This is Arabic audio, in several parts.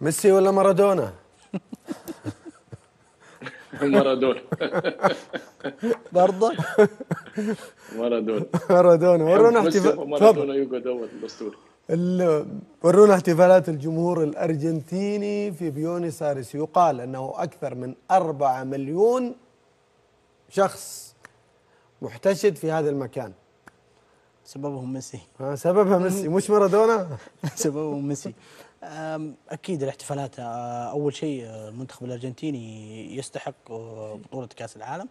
ميسي ولا مارادونا؟ مارادونا. برضك مارادونا. مارادونا. حب ورونا ميسي احتفال، تفضل. ومارادونا يقعد اول الاسطوري. ورونا احتفالات الجمهور الأرجنتيني في بيونس آيرس. يقال أنه أكثر من 4 مليون شخص محتشد في هذا المكان. سببهم ميسي. سببها ميسي مش مارادونا. سببهم ميسي. أكيد الاحتفالات، أول شيء المنتخب الأرجنتيني يستحق بطولة كأس العالم.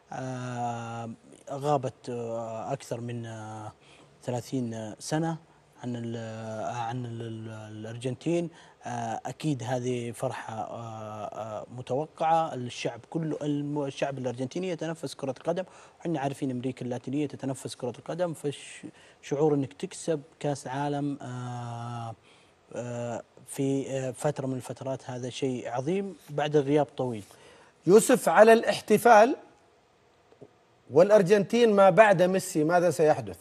غابت أكثر من 30 سنة عن الأرجنتين. أكيد هذه فرحة متوقعة. الشعب كله، الشعب الأرجنتيني يتنفس كرة القدم، وحنا عارفين أمريكا اللاتينية تتنفس كرة القدم. فشعور أنك تكسب كأس عالم في فترة من الفترات هذا شيء عظيم بعد غياب طويل. يوسف، على الاحتفال والأرجنتين ما بعد ميسي ماذا سيحدث؟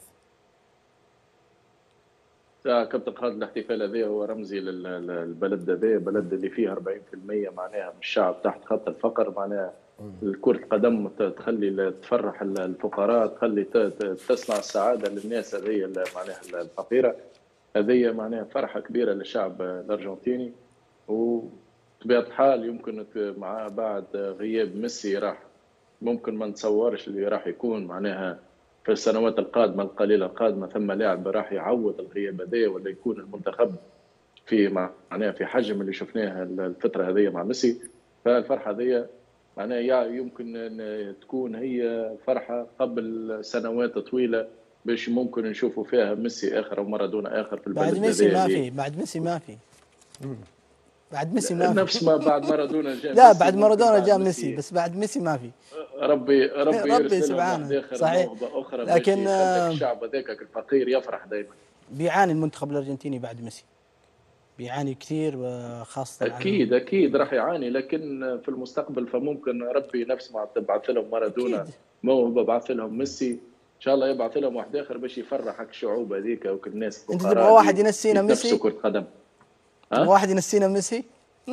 كابتن خالد، الاحتفال هذا هو رمزي للبلد هذا، بلد اللي فيه 40% معناها من الشعب تحت خط الفقر. معناها كرة القدم تخلي تفرح الفقراء، تخلي تصنع السعادة للناس هذه معناها الفقيرة. هذه معناها فرحة كبيرة للشعب الأرجنتيني. وبطبيعة الحال يمكن مع بعد غياب ميسي راح ممكن ما نتصورش اللي راح يكون معناها في السنوات القادمة القليلة القادمة ثم لاعب راح يعوض الغياب هذايا، ولا يكون المنتخب في معناها في حجم اللي شفناه الفترة هذه مع ميسي. فالفرحة هذه معناها يمكن تكون هي فرحة قبل سنوات طويلة باش ممكن نشوفوا فيها ميسي آخر ومارادونا آخر في البلد. بعد ميسي ما في، بعد ميسي ما في، بعد ميسي ما في. نفس ما بعد مارادونا جاء لا ميسي، بعد مارادونا جاء ميسي، بس بعد ميسي ما في. ربي يرسل لهم سبحانه آخر صحيح. موهبة أخرى، لكن الشعب هذاك الفقير يفرح دائما. بيعاني المنتخب الأرجنتيني بعد ميسي، بيعاني كثير، خاصة أكيد راح يعاني، لكن في المستقبل فممكن ربي نفس ما بعث لهم مارادونا موهبة بعث لهم ميسي، إن شاء الله يبعث لهم واحد آخر باش يفرحك الشعوب هذيك وكل الناس. أنت تبغى واحد ينسينا ميسي؟ كرة قدم. تبغى واحد ينسينا ميسي؟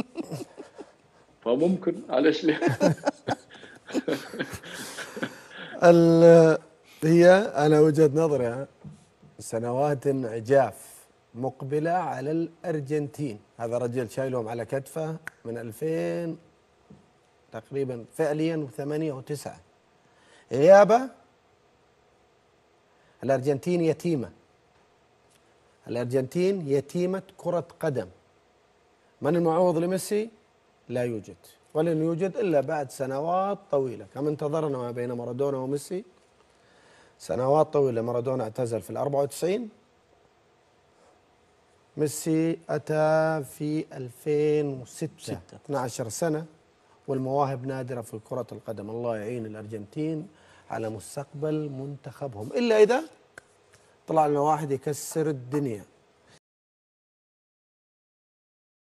فممكن، علاش لا. هي أنا وجهة نظري سنوات عجاف مقبلة على الأرجنتين. هذا رجل شايلهم على كتفه من 2000 تقريبا فعليا و8 و9 غيابه. الأرجنتين يتيمة، الأرجنتين يتيمة كرة قدم. من المعوض لميسي؟ لا يوجد، ولن يوجد إلا بعد سنوات طويلة كما انتظرنا ما بين مارادونا وميسي. سنوات طويلة. مارادونا اعتزل في 94، ميسي أتى في 2006، 12 سنة، والمواهب نادرة في كرة القدم. الله يعين الأرجنتين على مستقبل منتخبهم، إلا إذا طلع لنا واحد يكسر الدنيا.